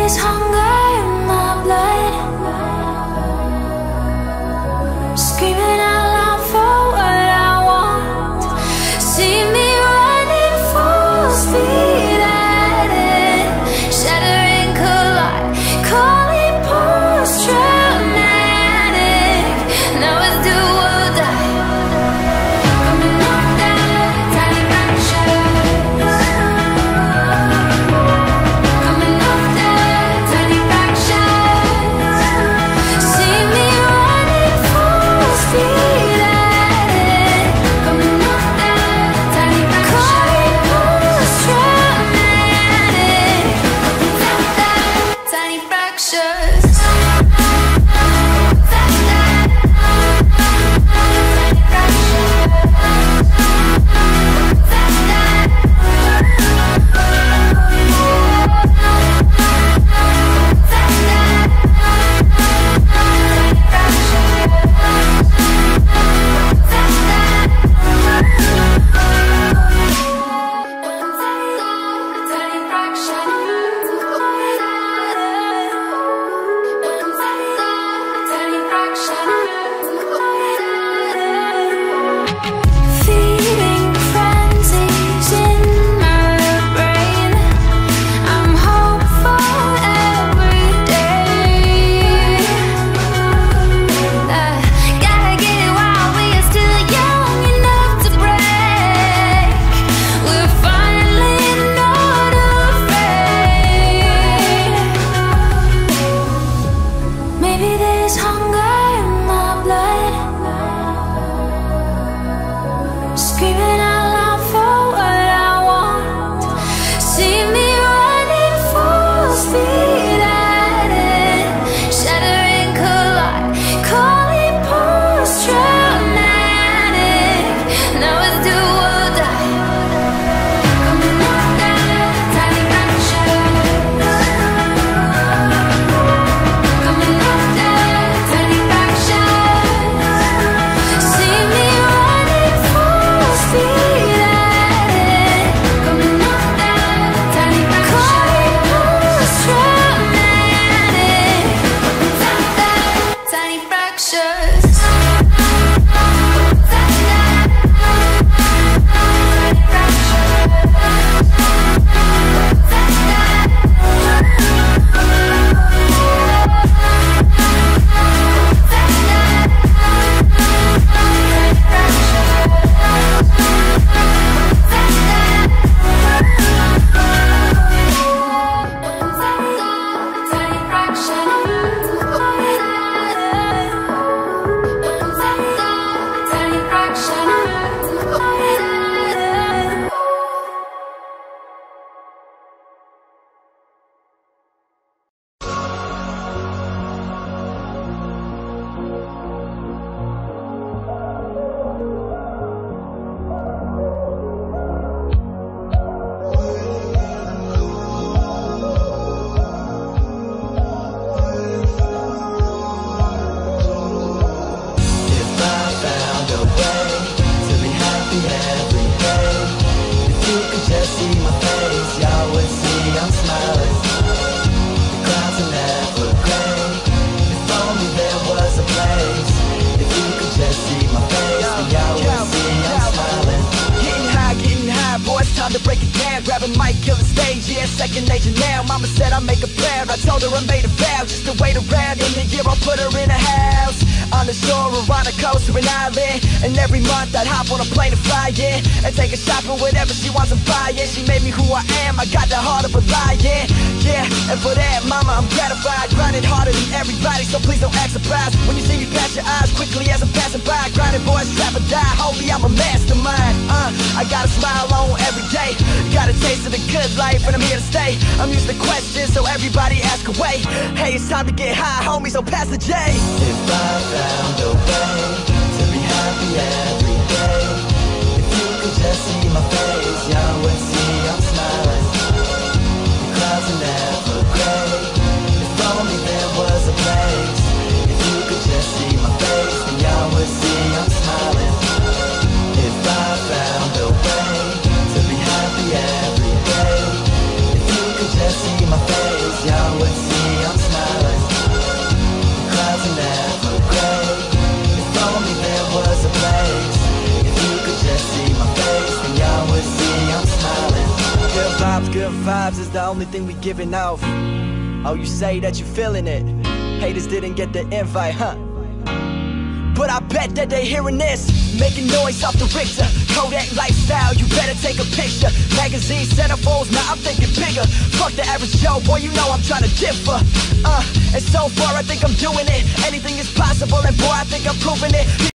there's hunger in my blood, screaming out loud for what I want. See me running full speed at it, shattering collide, calling post-traumatic. Now it's do or die. Coming off that tiny fractures, coming off that tiny fractures. See me running full speed at it, coming off that tiny fractures, post-traumatic. That tiny fractures. Feeding frenzies in my brain, I'm hopeful every day. Gotta get it while we are still young enough to break. We're finally not afraid. Maybe there's hunger in my blood, screaming out loud for what I want. See me running full speed at it, shattering collide, calling post-traumatic. Now it's do or die. Coming off that tiny fractures, coming off that tiny fractures. See me running full speed at it, coming off that tiny fractures, post-traumatic. That tiny fractures. Grabbing mic, kill the stage, yeah, second nature now. Mama said I make her proud, I told her I made a vow just to wait around. In the year I'll put her in a house on the shore or on the coast or an island. And every month I'd hop on a plane to fly, yeah, and take her shopping, whatever she wants to buy, yeah. She made me who I am, I got the heart of a lion, yeah. And for that, mama, I'm gratified. Grinding harder than everybody, so please don't act surprised when you see me pass your eyes quickly as I'm passing by. Grinding boys, trap or die, holy, I'm a mastermind. I got a smile on every day, got a taste of the good life, and I'm here to stay. I'm used to questions, so everybody ask away. Hey, it's time to get high, homie, so pass the J. If I found a way to be happy every day, if you could just see my face, y'all would see I'm smiling. The clouds are never gray. If only there was a place. If you could just see my face, then y'all would see I'm smiling. If I found a way to be happy every day, if you could just see my face, y'all would see vibes is the only thing we giving off. Oh, you say that you feeling it. Haters didn't get the invite, huh? But I bet that they hearing this. Making noise off the Richter. Kodak lifestyle, you better take a picture. Magazine centerfolds, now I'm thinking bigger. Fuck the average Joe, boy, you know I'm trying to differ. And so far I think I'm doing it. Anything is possible, and boy, I think I'm proving it.